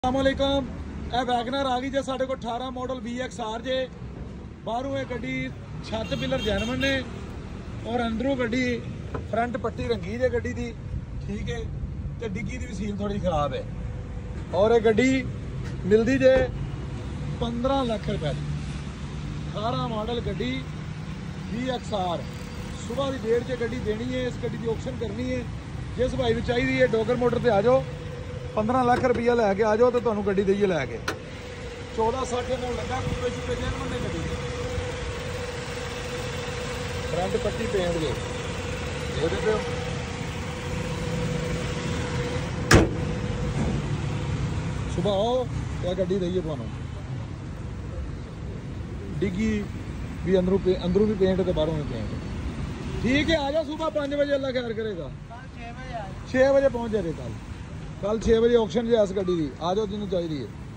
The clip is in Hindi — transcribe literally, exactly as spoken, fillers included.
अस्सलामुअलैकुम। ਇਹ ਵੈਗਨਰ ਆ ਗਈ ਜੇ ਸਾਡੇ ਕੋਲ अठारह model V X R J बाहरों ये गड्डी छत पिलर जैनवन ने और अंदरों गड्डी फ्रंट पट्टी रंगी जे गड्डी दी ठीक है ते डिग्गी दी भी सील थोड़ी खराब है और ये गड्डी मिलती जे पंद्रह लाख रुपए की अठारह मॉडल गड्डी वी एक्स आर सुबह की डेट से गड्डी देनी है। इस गड्डी की ऑप्शन करनी है। जिस भाई भी चाहिए डोगर मोटर पर आ जाओ पंद्रह लाख रुपया लैके आ जाओ तो तुहानू गड्डी दईए लैके चौदह सठ में लगा कुपे छुपे जैनवन ने गड्डी फ्रंट पट्टी पेंट दे देखते हो सुबह आओ या गड्डी दईए तुहानू डिग्गी भी अंदरों पे अंदरों भी पेंट तो बाहरों भी पेंट ठीक है। आ जाओ सुबह पाँच बजे अल्लाह खैर करेगा छः बजे पहुँच जाए कल कल छे बजे ऑप्शन जो इस गड्डी की आ जाओ जिन्होंने चाहिए।